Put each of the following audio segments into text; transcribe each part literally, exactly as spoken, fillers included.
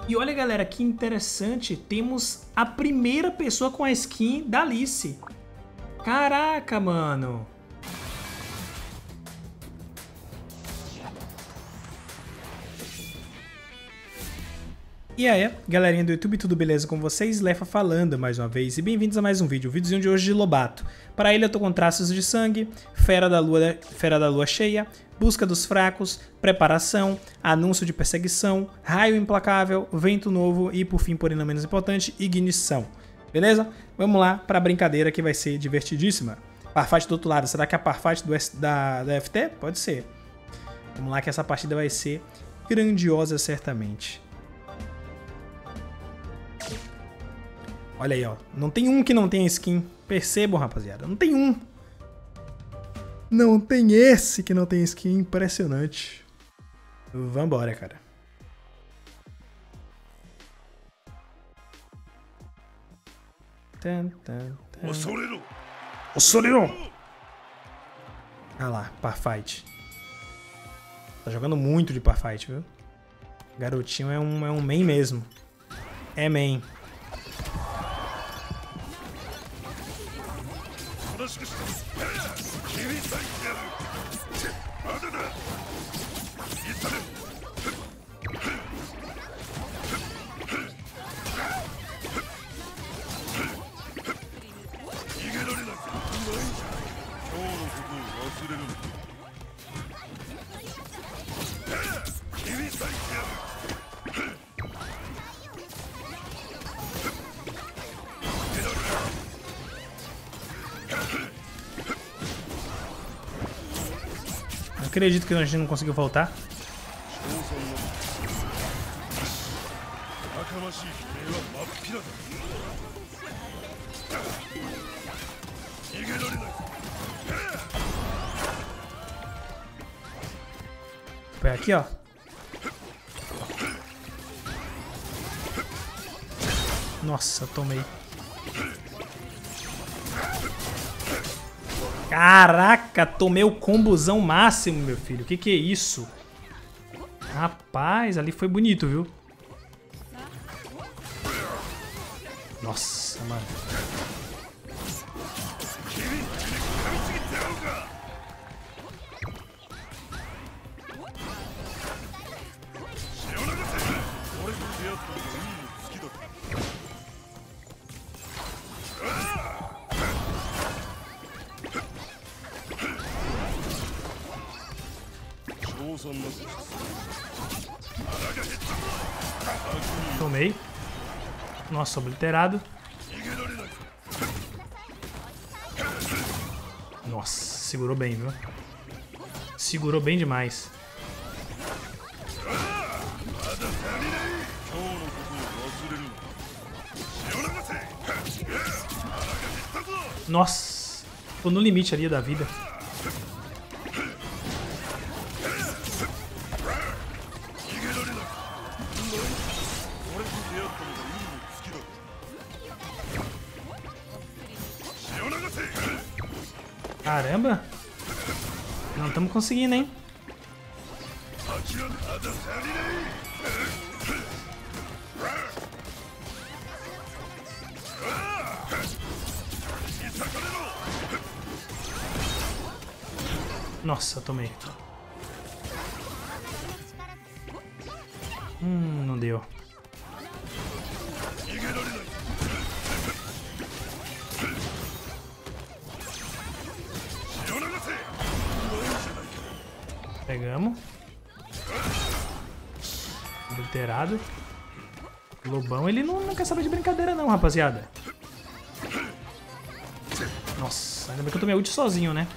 E olha, galera, que interessante, temos a primeira pessoa com a skin da Alice. Caraca, mano. E aí, galerinha do YouTube, tudo beleza com vocês? Lefa falando mais uma vez e bem-vindos a mais um vídeo, o videozinho de hoje de Lobato. Para ele eu tô com traços de sangue, fera da lua, fera da lua cheia, busca dos fracos, preparação, anúncio de perseguição, raio implacável, vento novo e, por fim, porém não menos importante, ignição. Beleza? Vamos lá para a brincadeira que vai ser divertidíssima. Parfight do outro lado, será que é a Parfight do S, da, da F T? Pode ser. Vamos lá que essa partida vai ser grandiosa certamente. Olha aí, ó. Não tem um que não tenha skin. Percebam, rapaziada. Não tem um. Não tem esse que não tem skin. Impressionante. Vambora, cara. Tan, tan, tan. Ossorero! Ah lá, Parfight. Tá jogando muito de Parfight, viu? Garotinho é um, é um main mesmo. É main. Não acredito que a gente não conseguiu voltar. Foi aqui, ó. Nossa, tomei. Caraca, tomei o combozão máximo, meu filho. Que que é isso? Rapaz, ali foi bonito, viu? Nossa, mano. Tomei. Nossa, obliterado. Nossa, segurou bem, viu? Segurou bem demais. Nossa, tô no limite ali da vida. Caramba! Não estamos conseguindo, hein? Nossa, tomei. Hum, não deu. Pegamos. Obliterado. Lobão, ele não, não quer saber de brincadeira não, rapaziada. Nossa, ainda bem que eu tomei ult sozinho, né?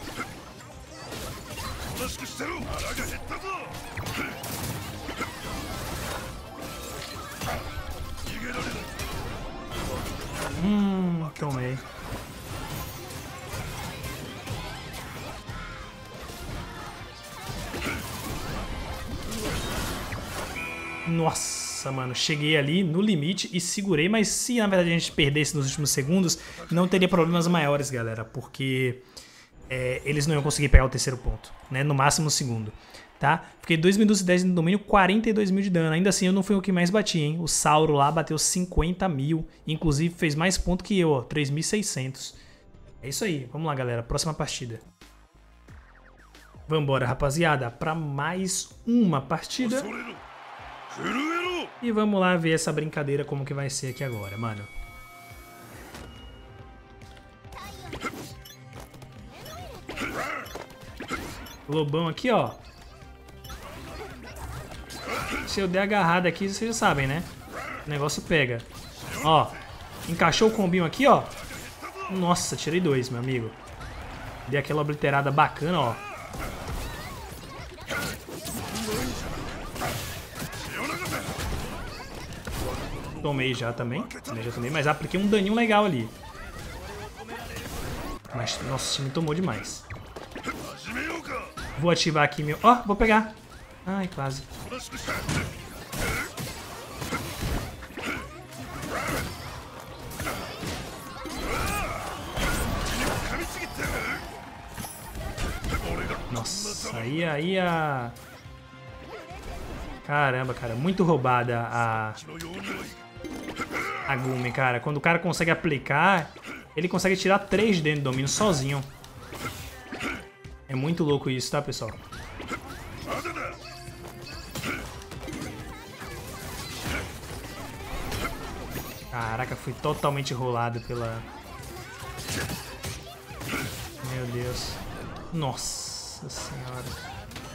Hum, tomei. Nossa, mano, cheguei ali no limite e segurei, mas se na verdade a gente perdesse nos últimos segundos, não teria problemas maiores, galera, porque é, eles não iam conseguir pegar o terceiro ponto, né? No máximo o segundo. tá? Fiquei dois minutos e dez no domínio, quarenta e dois mil de dano. Ainda assim, eu não fui o que mais bati, hein? O Sauro lá bateu cinquenta mil. Inclusive, fez mais ponto que eu, ó. três mil e seiscentos. É isso aí. Vamos lá, galera. Próxima partida. Vambora, rapaziada. Pra mais uma partida. E vamos lá ver essa brincadeira como que vai ser aqui agora, mano. Lobão aqui, ó. Se eu der agarrada aqui, vocês já sabem, né? O negócio pega. Ó, encaixou o combinho aqui, ó. Nossa, tirei dois, meu amigo. Dei aquela obliterada bacana, ó. Tomei já também. também já tomei, mas apliquei um daninho legal ali. Mas nosso time tomou demais. Vou ativar aqui meu... Ó, oh, vou pegar. Ai, quase. Nossa, aí, aí a... Caramba, cara, muito roubada a... A Gumi, cara. Quando o cara consegue aplicar, ele consegue tirar três de dentro do domínio sozinho. É muito louco isso, tá, pessoal? Caraca, fui totalmente enrolado pela... Meu Deus. Nossa senhora.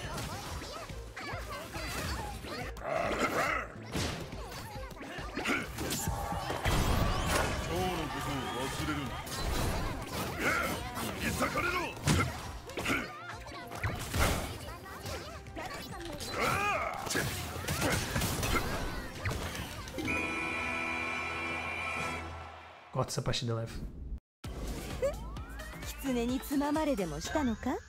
Corta essa partida leve. 狐につままれでもしたのか?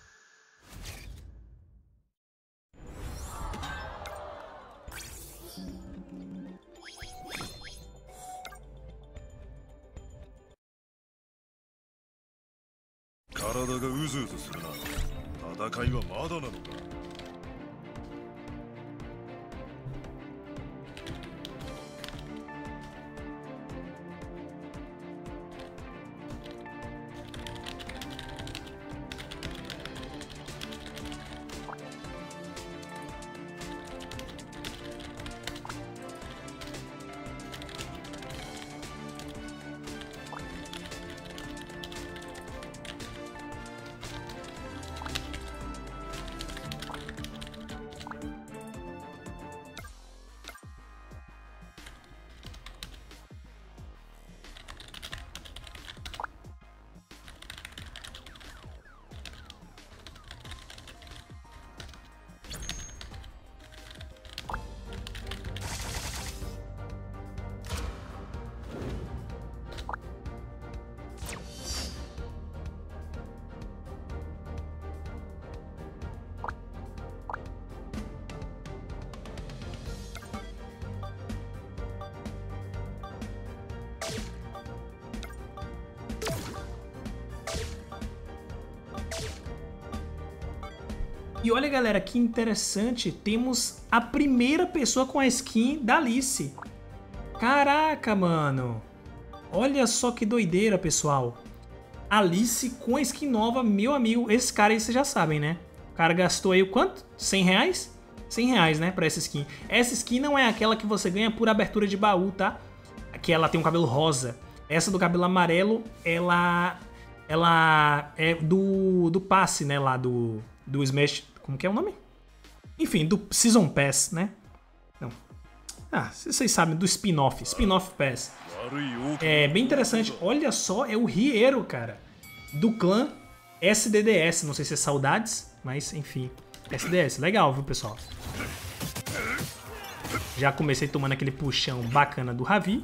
体がうずうずするな。戦いはまだなのか。 E olha, galera, que interessante, temos a primeira pessoa com a skin da Alice. Caraca, mano. Olha só que doideira, pessoal. Alice com a skin nova, meu amigo. Esse cara aí vocês já sabem, né? O cara gastou aí o quanto? cem reais? cem reais, né, pra essa skin. Essa skin não é aquela que você ganha por abertura de baú, tá? Que ela tem um cabelo rosa. Essa do cabelo amarelo, ela... Ela é do, do passe, né, lá do, do Smash... Como que é o nome? Enfim, do Season Pass, né? Não. Ah, vocês sabem, do spin-off. Spin-off Pass. É bem interessante. Olha só, é o Riero, cara. Do clã S D D S. Não sei se é saudades, mas enfim. S D D S. Legal, viu, pessoal? Já comecei tomando aquele puxão bacana do Ravi.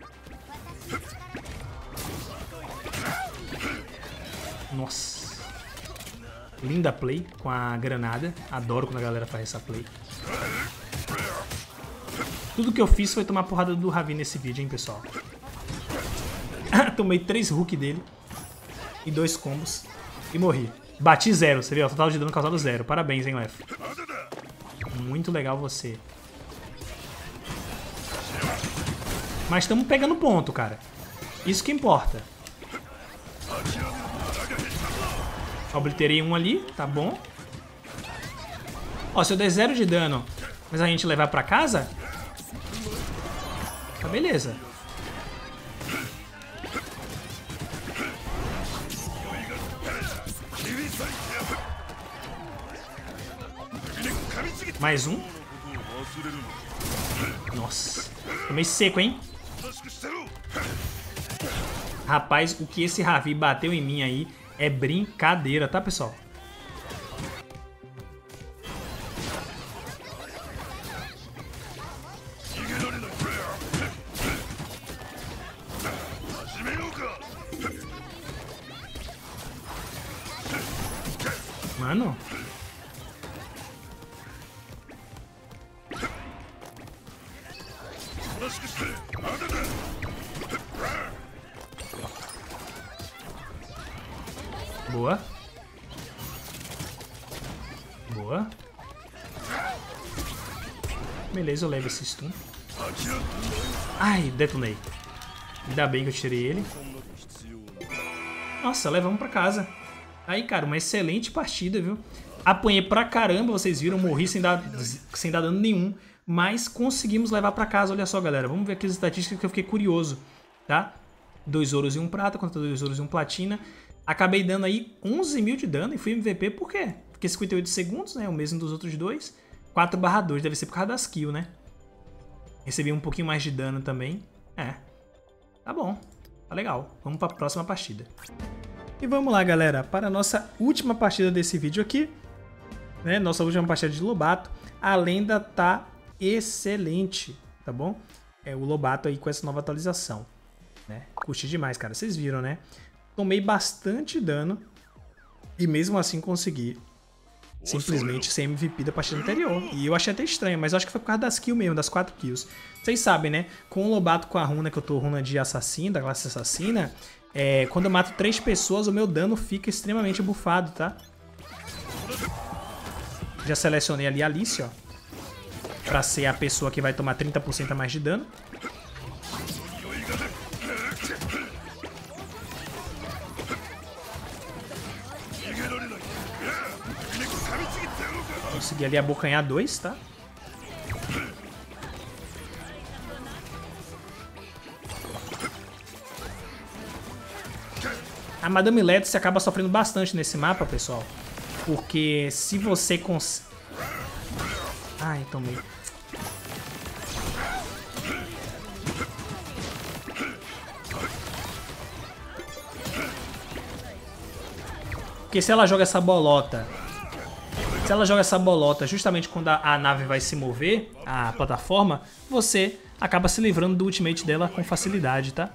Nossa. Linda play com a granada. Adoro quando a galera faz essa play. Tudo que eu fiz foi tomar porrada do Ravi nesse vídeo, hein, pessoal. Tomei três hook dele. E dois combos. E morri. Bati zero, você viu? O total de dano causado zero. Parabéns, hein, Lef. Muito legal você. Mas estamos pegando ponto, cara. Isso que importa. Obliterei um ali, tá bom. Ó, se eu der zero de dano, mas a gente levar pra casa, tá beleza. Mais um. Nossa, tô meio seco, hein? Rapaz, o que esse Ravi bateu em mim aí é brincadeira, tá, pessoal? Mano. Boa. Boa. Beleza, eu levo esse stun. Ai, detonei. Ainda bem que eu tirei ele. Nossa, levamos pra casa. Aí, cara, uma excelente partida, viu? Apanhei pra caramba, vocês viram, morri sem dar, sem dar dano nenhum. Mas conseguimos levar pra casa, olha só, galera. Vamos ver aqui as estatísticas que eu fiquei curioso, tá? Dois ouros e um prata contra dois ouros e um platina. Acabei dando aí onze mil de dano e fui M V P, por quê? Porque cinquenta e oito segundos, né? O mesmo dos outros dois. quatro barra dois, deve ser por causa das kills, né? Recebi um pouquinho mais de dano também. É, tá bom, tá legal. Vamos pra próxima partida. E vamos lá, galera, para a nossa última partida desse vídeo aqui. Né? Nossa última partida de Lobato. A lenda tá excelente, tá bom? É o Lobato aí com essa nova atualização. Né? Curti demais, cara. Vocês viram, né? Tomei bastante dano e mesmo assim consegui simplesmente ser M V P da partida anterior. E eu achei até estranho, mas eu acho que foi por causa das kills mesmo, das quatro kills. Vocês sabem, né? Com o Lobato com a runa, que eu tô runa de assassino, da classe assassina, é, quando eu mato três pessoas, o meu dano fica extremamente bufado, tá? Já selecionei ali a Alice, ó, pra ser a pessoa que vai tomar trinta por cento a mais de dano. Consegui ali abocanhar dois, tá? A Madame Let's acaba sofrendo bastante nesse mapa, pessoal. Porque se você cons... Ai, tomei. Porque se ela joga essa bolota... Se ela joga essa bolota justamente quando a, a nave vai se mover, a plataforma, você acaba se livrando do ultimate dela com facilidade, tá?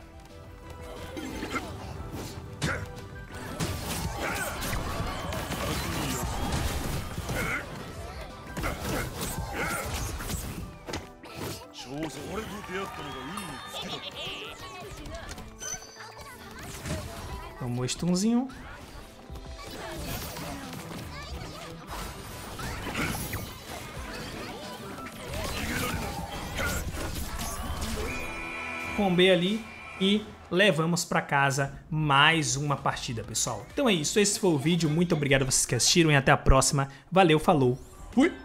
Tomou stunzinho. Combei ali e levamos pra casa mais uma partida, pessoal. Então é isso, esse foi o vídeo. Muito obrigado a vocês que assistiram e até a próxima. Valeu, falou, fui!